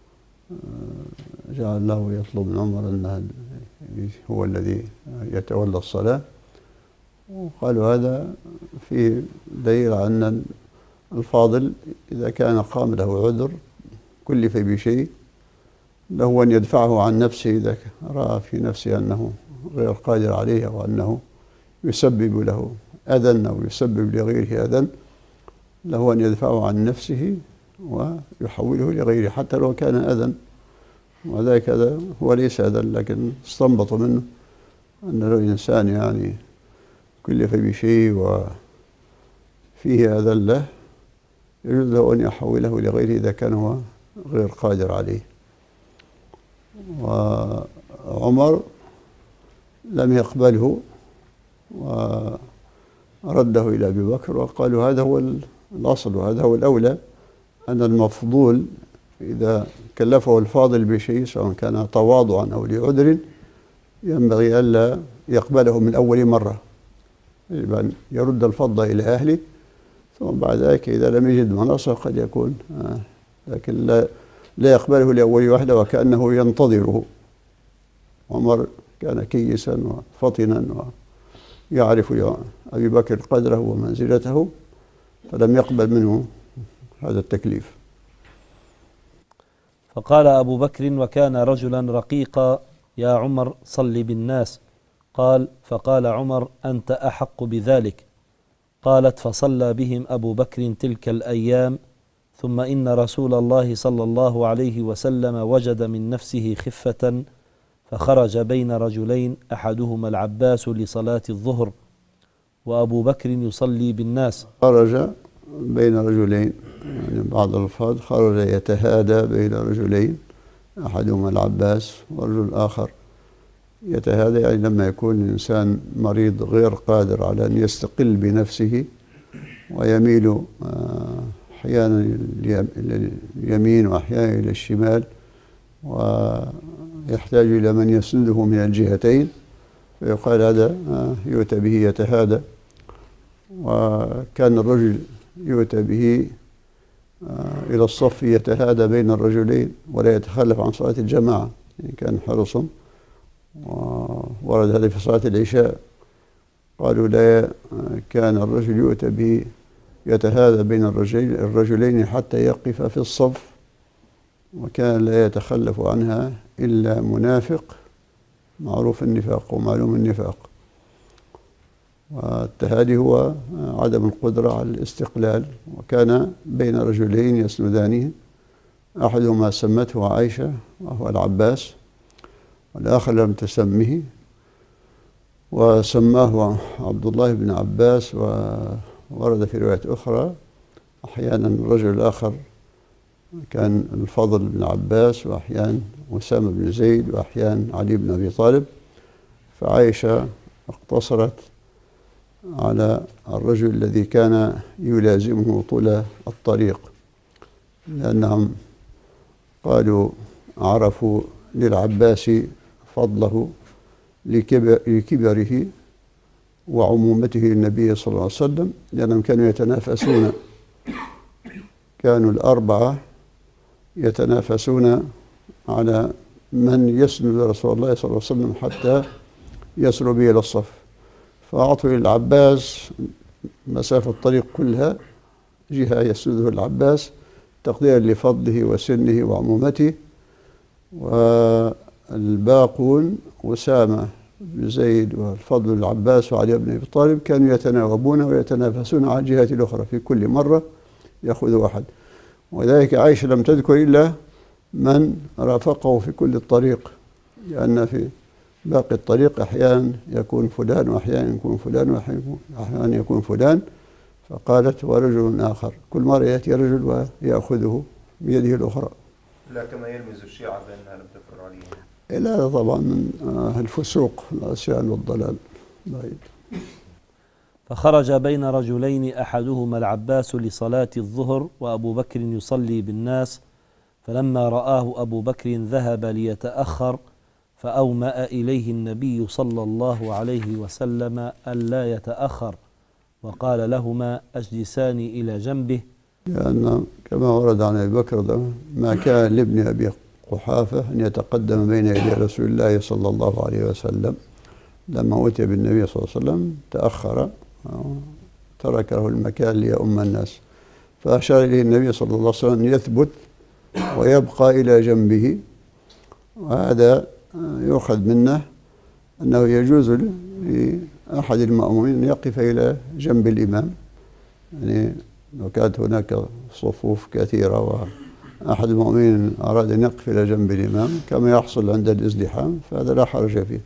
Speaker 2: جعل له يطلب من عمر أنه هو الذي يتولى الصلاة. وقالوا هذا فيه دليل على أن الفاضل إذا كان قام له عذر كلف بشيء له أن يدفعه عن نفسه، إذا رأى في نفسه أنه غير قادر عليه وأنه يسبب له أذى أو يسبب لغيره أذى، له أن يدفعه عن نفسه ويحوله لغيره حتى لو كان أذى، وذلك هذا هو ليس أذى، لكن استنبط منه أن لو الإنسان يعني كلف بشيء وفيه أذى له يجوز له أن يحوله لغيره إذا كان هو غير قادر عليه. وعمر لم يقبله ورده إلى أبي بكر، وقالوا هذا هو الأصل وهذا هو الأولى، أن المفضول إذا كلفه الفاضل بشيء سواء كان تواضعا أو لعذر ينبغي ألا يقبله من أول مرة، يجب أن يرد الفضل إلى أهله، ثم بعد ذلك إذا لم يجد مناصة قد يكون لكن لا يقبله لأول وحدة وكأنه ينتظره، عمر كان كيسا وفطنا ويعرف أبي بكر قدره ومنزلته، فلم يقبل منه هذا التكليف.
Speaker 3: فقال أبو بكر: وكان رجلا رقيقا، يا عمر صل بالناس. قال: فقال عمر: أنت أحق بذلك. قالت: فصلى بهم أبو بكر تلك الأيام، ثم إن رسول الله صلى الله عليه وسلم وجد من نفسه خفة، فخرج بين رجلين، أحدهما العباس لصلاة الظهر وأبو بكر يصلي بالناس.
Speaker 2: خرج بين رجلين، يعني بعض الألفاظ خرج يتهادى بين رجلين، أحدهما العباس والرجل الآخر يتهادى، يعني لما يكون الإنسان مريض غير قادر على أن يستقل بنفسه ويميل أحيانا إلى اليمين وأحيانا إلى الشمال، ويحتاج إلى من يسنده من الجهتين، فيقال هذا يؤتى به يتهادى. وكان الرجل يؤتى به إلى الصف يتهادى بين الرجلين ولا يتخلف عن صلاة الجماعة، يعني كان حرصهم. وورد هذا في صلاة العشاء، قالوا لا كان الرجل يؤتى به يتهادى بين الرجلين حتى يقف في الصف، وكان لا يتخلف عنها إلا منافق معروف النفاق ومعلوم النفاق. والتهادي هو عدم القدرة على الاستقلال، وكان بين رجلين يسندانه، أحدهما سمته عائشة وهو العباس، والآخر لم تسمه وسماه عبد الله بن عباس. وورد في رواية أخرى أحيانا الرجل الآخر كان الفضل بن عباس، وأحيانا أسامة بن زيد، وأحيانا علي بن أبي طالب. فعائشة اقتصرت على الرجل الذي كان يلازمه طول الطريق، لأنهم قالوا عرفوا للعباس فضله لكبره وعمومته للنبي صلى الله عليه وسلم، لأنهم كانوا يتنافسون، كانوا الأربعة يتنافسون على من يسند رسول الله صلى الله عليه وسلم حتى يصلوا به إلى الصف، فأعطوا للعباس مسافة الطريق كلها جهة يسنده العباس تقديرا لفضله وسنه وعمومته، والباقون أسامة بن زيد والفضل بن العباس وعلي بن أبي طالب كانوا يتناوبون ويتنافسون على الجهات الأخرى، في كل مرة يأخذ واحد. وذلك عائشة لم تذكر إلا من رافقه في كل الطريق، لأن في باقي الطريق أحيانا يكون فلان وأحيانا يكون فلان وأحيانا يكون فلان، فقالت ورجل آخر، كل مرة يأتي رجل ويأخذه بيده الأخرى.
Speaker 4: لا كما يلمز الشيعة بأنها لم تذكر عليهم.
Speaker 2: لا طبعا من الفسوق العصيان والضلال بعيد.
Speaker 3: فخرج بين رجلين، أحدهما العباس لصلاة الظهر وأبو بكر يصلي بالناس، فلما رآه أبو بكر ذهب ليتأخر، فأومأ إليه النبي صلى الله عليه وسلم ألا يتأخر، وقال لهما: اجلساني إلى جنبه.
Speaker 2: لأن كما ورد عن أبي بكر ما كان لابن أبي قحافة أن يتقدم بين يدي رسول الله صلى الله عليه وسلم، لما أتي بالنبي صلى الله عليه وسلم تأخر ترك له المكان ليؤم الناس، فأشار إليه النبي صلى الله عليه وسلم أن يثبت ويبقى إلى جنبه. وهذا يؤخذ منه أنه يجوز لأحد المأمومين أن يقف إلى جنب الإمام، يعني لو كانت هناك صفوف كثيرة وأحد المؤمنين أراد أن يقف إلى جنب الإمام كما يحصل عند الازدحام، فهذا لا حرج فيه.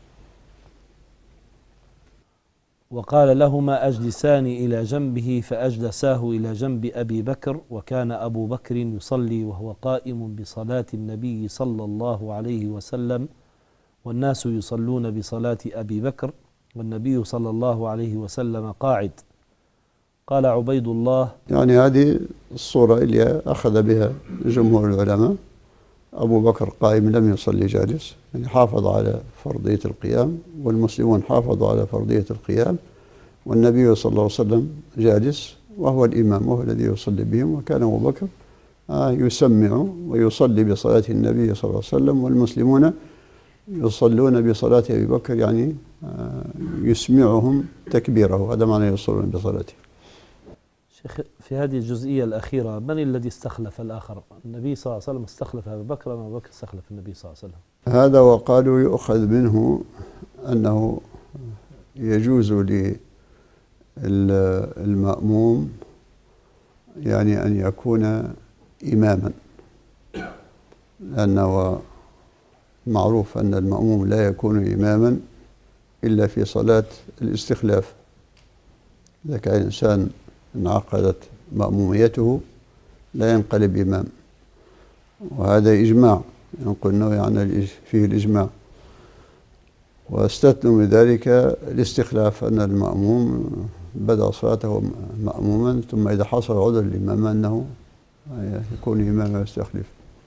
Speaker 3: وقال لهما: اجلساني إلى جنبه، فأجلساه إلى جنب أبي بكر. وكان أبو بكر يصلي وهو قائم بصلاة النبي صلى الله عليه وسلم، والناس يصلون بصلاة أبي بكر، والنبي صلى الله عليه وسلم قاعد. قال عبيد الله:
Speaker 2: يعني هذه الصورة اللي أخذ بها جمهور العلماء، أبو بكر قائم لم يصلي جالس، يعني حافظ على فرضية القيام، والمسلمون حافظوا على فرضية القيام، والنبي صلى الله عليه وسلم جالس وهو الإمام وهو الذي يصلي بهم. وكان أبو بكر يسمع ويصلي بصلاة النبي صلى الله عليه وسلم، والمسلمون يصلون بصلاة أبي بكر، يعني يسمعهم تكبيره، هذا معنى يصلون بصلاته.
Speaker 3: شيخ، في هذه الجزئية الأخيرة من الذي استخلف الآخر؟ النبي صلى الله عليه وسلم استخلف أبي بكر أم أبو بكر استخلف النبي صلى الله عليه وسلم؟
Speaker 2: هذا وقالوا يؤخذ منه أنه يجوز للمأموم يعني أن يكون إماما، لأنه معروف أن المأموم لا يكون إماما إلا في صلاة الاستخلاف. إذا كان الإنسان انعقدت مأموميته لا ينقلب إمام، وهذا إجماع ينقل النووي عن فيه الإجماع. واستثنوا من ذلك الاستخلاف، أن المأموم بدأ صلاته مأموما ثم إذا حصل عذر الإمام أنه يكون إماما ويستخلف.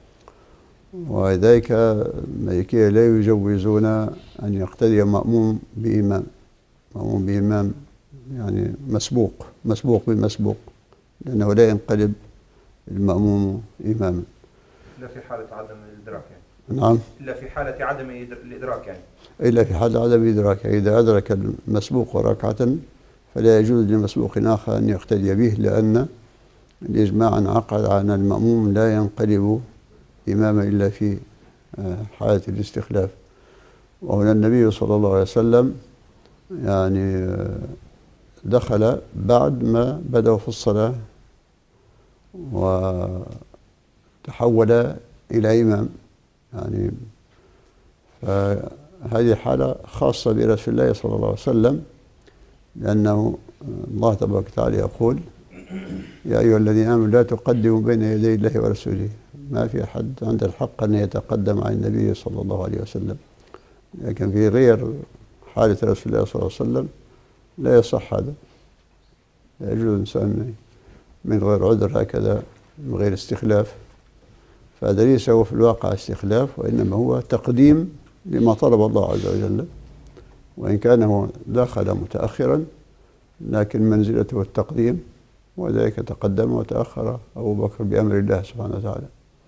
Speaker 2: ولذلك المالكية لا يجوزون أن يقتدي مأموم بإمام، مأموم بإمام يعني مسبوق بمسبوق، لأنه لا ينقلب المأموم إماما
Speaker 4: إلا في حالة عدم الإدراك
Speaker 2: يعني. نعم،
Speaker 4: إلا في حالة عدم الإدراك يعني.
Speaker 2: إلا في حال عدم الإدراك، إذا أدرك المسبوق ركعة فلا يجوز لمسبوق آخر أن يقتدي به، لأن الإجماع انعقد عن المأموم لا ينقلب إماما إلا في حالة الاستخلاف. وهنا النبي صلى الله عليه وسلم يعني دخل بعد ما بدأوا في الصلاة وتحول إلى إمام، يعني فهذه حالة خاصة برسول الله صلى الله عليه وسلم، لأنه الله تبارك وتعالى يقول: يا أيها الذين آمنوا لا تقدموا بين يدي الله ورسوله. ما في أحد عنده الحق أن يتقدم عن النبي صلى الله عليه وسلم، لكن في غير حالة رسول الله صلى الله عليه وسلم لا يصح هذا. لا يجوز الإنسان من غير عذر هكذا، من غير استخلاف. فهذا ليس هو في الواقع استخلاف، وإنما هو تقديم لما طلب الله عز وجل، وإن كان هو دخل متأخرا لكن منزلته التقديم، وذلك تقدم وتأخر أبو بكر بأمر الله سبحانه وتعالى.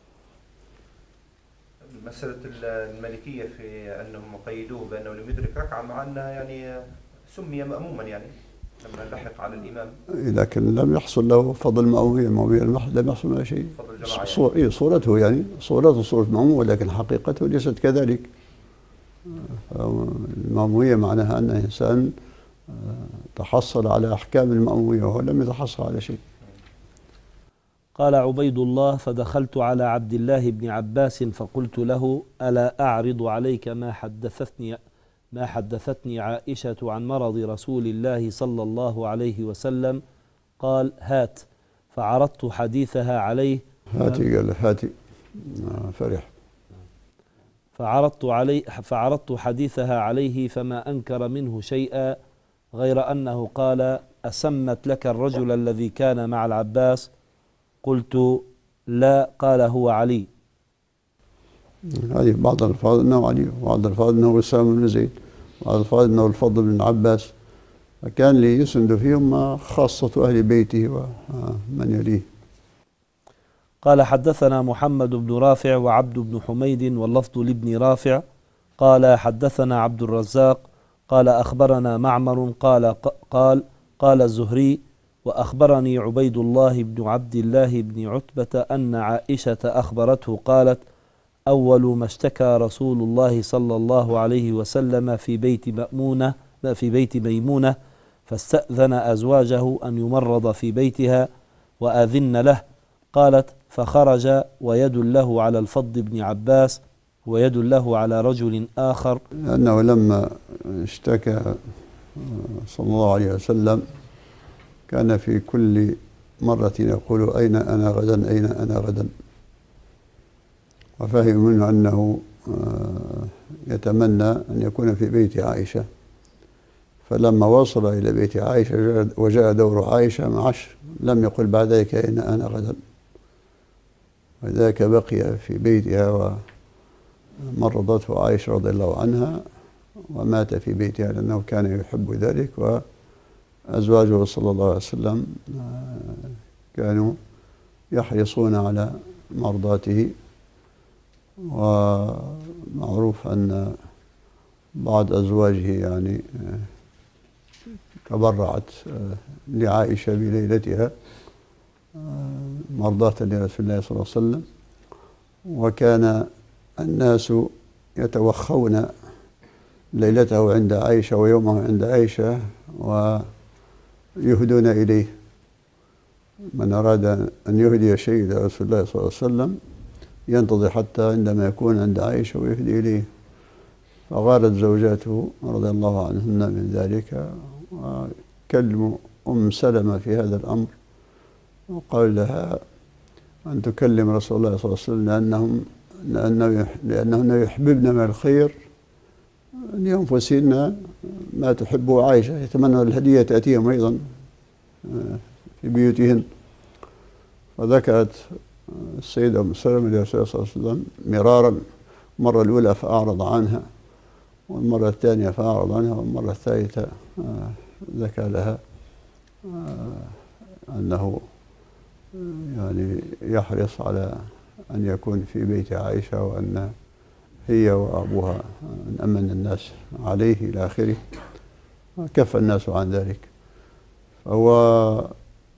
Speaker 4: مسألة المالكية في أنهم قيدوه بأنه لم يدرك ركعة، مع أنه يعني سمي مأموما يعني لما لحق على الإمام،
Speaker 2: لكن لم يحصل له فضل المأمومية. لم يحصل له شيء. صورته يعني صورته صورة مأموم، ولكن حقيقته ليست كذلك. المأمومية معناها أن الإنسان تحصل على أحكام المأمومية وهو لم يتحصل على شيء.
Speaker 3: قال عبيد الله: فدخلت على عبد الله بن عباس فقلت له: ألا أعرض عليك ما حدثتني عائشة عن مرض رسول الله صلى الله عليه وسلم؟ قال: هات. فعرضت حديثها عليه.
Speaker 2: هاتي، قال هاتي، فرح.
Speaker 3: فعرضت حديثها عليه فما أنكر منه شيئا، غير أنه قال: أسمت لك الرجل الذي كان مع العباس؟ قلت: لا. قال: هو علي.
Speaker 2: هذه بعض الألفاظ أنه علي، وبعض الألفاظ أنه أسامة بن زيد، وبعض الألفاظ أنه الفضل بن عباس، فكان ليسند فيهم خاصة أهل بيته ومن يليه.
Speaker 3: قال: حدثنا محمد بن رافع وعبد بن حميد واللفظ لابن رافع قال: حدثنا عبد الرزاق قال: أخبرنا معمر قال الزهري: وأخبرني عبيد الله بن عبد الله بن عتبة أن عائشة أخبرته قالت: أول ما اشتكى رسول الله صلى الله عليه وسلم في بيت ميمونة فاستأذن أزواجه أن يمرض في بيتها وأذن له. قالت: فخرج ويد له على الفضل بن عباس ويد له على رجل آخر.
Speaker 2: لأنه لما اشتكى صلى الله عليه وسلم كان في كل مرة يقول: أين أنا غدا، أين أنا غدا. وفهم منه أنه يتمنى أن يكون في بيت عائشة. فلما وصل إلى بيت عائشة وجاء دور عائشة معش، لم يقل بعد ذلك: أين أنا غدا. وذاك بقي في بيتها ومرضته عائشة رضي الله عنها، ومات في بيتها لأنه كان يحب ذلك. وأزواجه صلى الله عليه وسلم كانوا يحرصون على مرضاته. ومعروف أن بعض أزواجه يعني تبرعت لعائشة بليلتها مرضاة لرسول الله صلى الله عليه وسلم، وكان الناس يتوخون ليلته عند عائشة ويومه عند عائشة ويهدون إليه. من أراد أن يهدي شيء إلى رسول الله صلى الله عليه وسلم ينتظر حتى عندما يكون عند عائشة ويهدي إليه. فغارت زوجاته رضي الله عنهن من ذلك، وكلموا أم سلمة في هذا الأمر وقال لها أن تكلم رسول الله صلى الله عليه وسلم لأنهن يحببن من الخير لأنفسهن ما تحبه عائشة، يتمنى الهدية تأتيهم أيضا في بيوتهن. فذكرت السيدة أم سلمة لرسول الله صلى الله عليه وسلم مرارا، المرة الأولى فأعرض عنها، والمرة الثانية فأعرض عنها، والمرة الثالثة ذكر لها أنه يعني يحرص على أن يكون في بيت عائشة، وأن هي وأبوها من أمن الناس عليه إلى آخره. كف الناس عن ذلك. فهو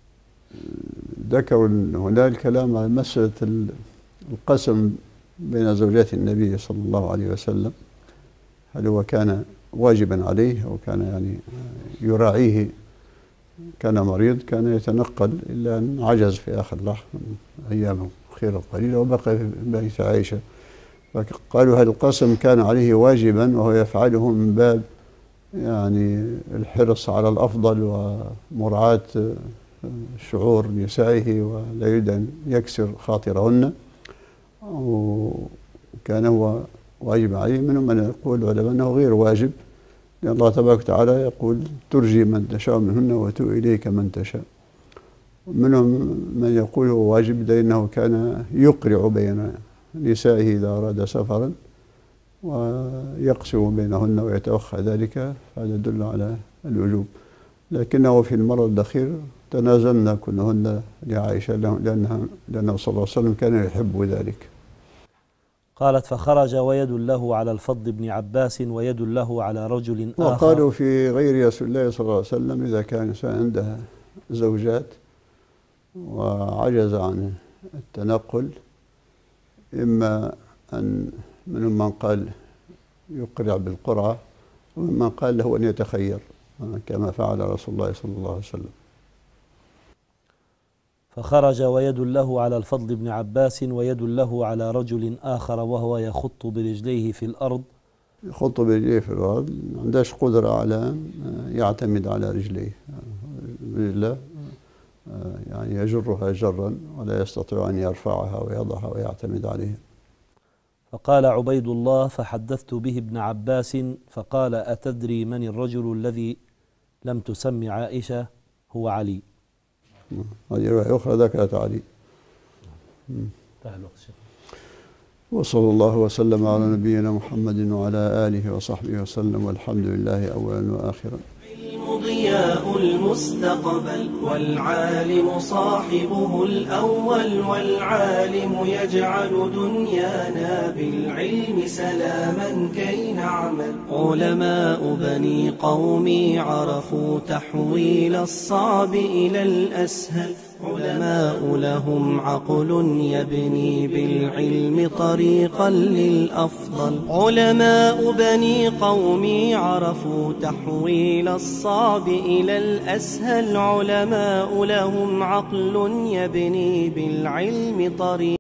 Speaker 2: ذكروا هنا الكلام على مسألة القسم بين زوجات النبي صلى الله عليه وسلم، هل هو كان واجبا عليه أو كان يعني يراعيه؟ كان مريض، كان يتنقل إلا أن عجز في آخر لحظة أيام خير قليلة وبقي في بيت عائشة. فقالوا هل القسم كان عليه واجبا وهو يفعله من باب يعني الحرص على الأفضل ومراعاة شعور نسائه ولا يريد أن يكسر خاطرهن، وكان هو واجب عليه؟ منهم من يقول العلماء أنه غير واجب، لأن الله تبارك وتعالى يقول ترجي من تشاء منهن وتؤوي إليك من تشاء. منهم من يقول هو واجب لأنه كان يقرع بين نسائه إذا أراد سفرا ويقسم بينهن ويتوخى ذلك، فهذا يدل على الوجوب. لكنه في المرض الأخير تنازلنا كلهن لعائشة لأنه صلى الله عليه وسلم كان يحب ذلك.
Speaker 3: قالت فخرج ويد له على الفضل بن عباس ويد له على رجل آخر.
Speaker 2: وقالوا في غير رسول الله صلى الله عليه وسلم إذا كان إنسان عنده زوجات وعجز عن التنقل، إما أن منهم من قال يقرع بالقرعة، ومن قال له أن يتخير كما فعل رسول الله صلى الله عليه وسلم.
Speaker 3: فخرج ويد له على الفضل بن عباس ويد له على رجل آخر وهو يخط برجليه في الأرض.
Speaker 2: يخط برجليه في الأرض، ما عندهاش قدرة على يعتمد على رجليه، رجله يعني يجرها جرا ولا يستطيع أن يرفعها ويضعها ويعتمد عليها.
Speaker 3: فقال عبيد الله فحدثت به ابن عباس فقال أتدري من الرجل الذي لم تسمي عائشة؟ هو علي.
Speaker 2: هذه رواية أخرى ذكرت علي. وصلى الله وسلم على نبينا محمد وعلى آله وصحبه وسلم، والحمد لله أولا وآخرا.
Speaker 1: ضياء المستقبل والعالم صاحبه الأول، والعالم يجعل دنيانا بالعلم سلاما كي نعمل. علماء بني قومي عرفوا تحويل الصعب إلى الأسهل، علماء لهم عقل يبني بالعلم طريقا للأفضل. علماء بني قومي عرفوا تحويل الصعب إلى الأسهل، علماء لهم عقل يبني بالعلم طريقا